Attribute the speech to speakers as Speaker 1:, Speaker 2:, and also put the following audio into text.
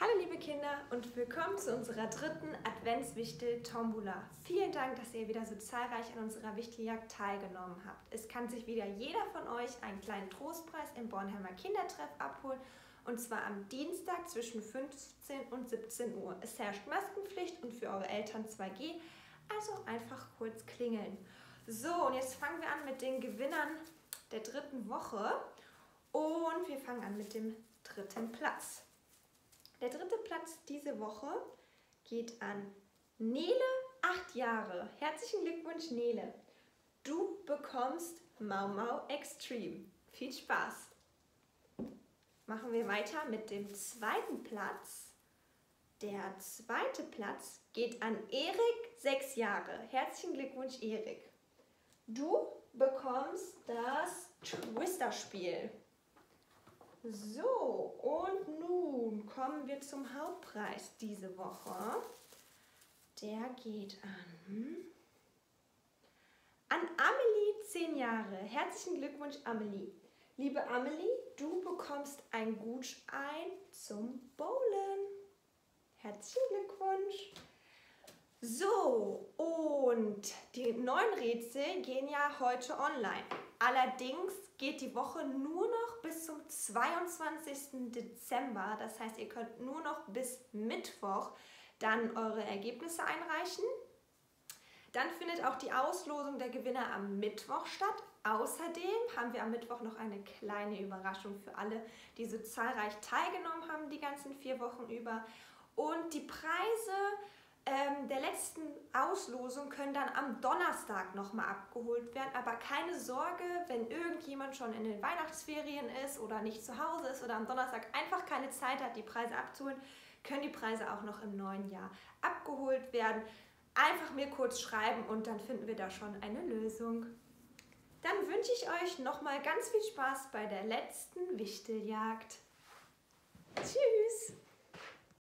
Speaker 1: Hallo liebe Kinder und willkommen zu unserer dritten Adventswichtel-Tombola. Vielen Dank, dass ihr wieder so zahlreich an unserer Wichteljagd teilgenommen habt. Es kann sich wieder jeder von euch einen kleinen Trostpreis im Bornheimer Kindertreff abholen und zwar am Dienstag zwischen 15 und 17 Uhr. Es herrscht Maskenpflicht und für eure Eltern 2G, also einfach kurz klingeln. So, und jetzt fangen wir an mit den Gewinnern der dritten Woche und wir fangen an mit dem dritten Platz. Der dritte Platz diese Woche geht an Nele, 8 Jahre. Herzlichen Glückwunsch, Nele. Du bekommst Mau Mau Extreme. Viel Spaß. Machen wir weiter mit dem zweiten Platz. Der zweite Platz geht an Erik, 6 Jahre. Herzlichen Glückwunsch, Erik. Du bekommst das Twister-Spiel. So, und nun kommen wir zum Hauptpreis diese Woche. Der geht an Amelie, 10 Jahre. Herzlichen Glückwunsch, Amelie. Liebe Amelie, du bekommst ein Gutschein zum Bowlen. Herzlichen Glückwunsch. So, und die neuen Rätsel gehen ja heute online. Allerdings geht die Woche nur noch bis zum 22. Dezember. Das heißt, ihr könnt nur noch bis Mittwoch dann eure Ergebnisse einreichen. Dann findet auch die Auslosung der Gewinner am Mittwoch statt. Außerdem haben wir am Mittwoch noch eine kleine Überraschung für alle, die so zahlreich teilgenommen haben die ganzen 4 Wochen über. Und die Preise der letzten Auslosung können dann am Donnerstag nochmal abgeholt werden. Aber keine Sorge, wenn irgendjemand schon in den Weihnachtsferien ist oder nicht zu Hause ist oder am Donnerstag einfach keine Zeit hat, die Preise abzuholen, können die Preise auch noch im neuen Jahr abgeholt werden. Einfach mir kurz schreiben und dann finden wir da schon eine Lösung. Dann wünsche ich euch nochmal ganz viel Spaß bei der letzten Wichteljagd. Tschüss!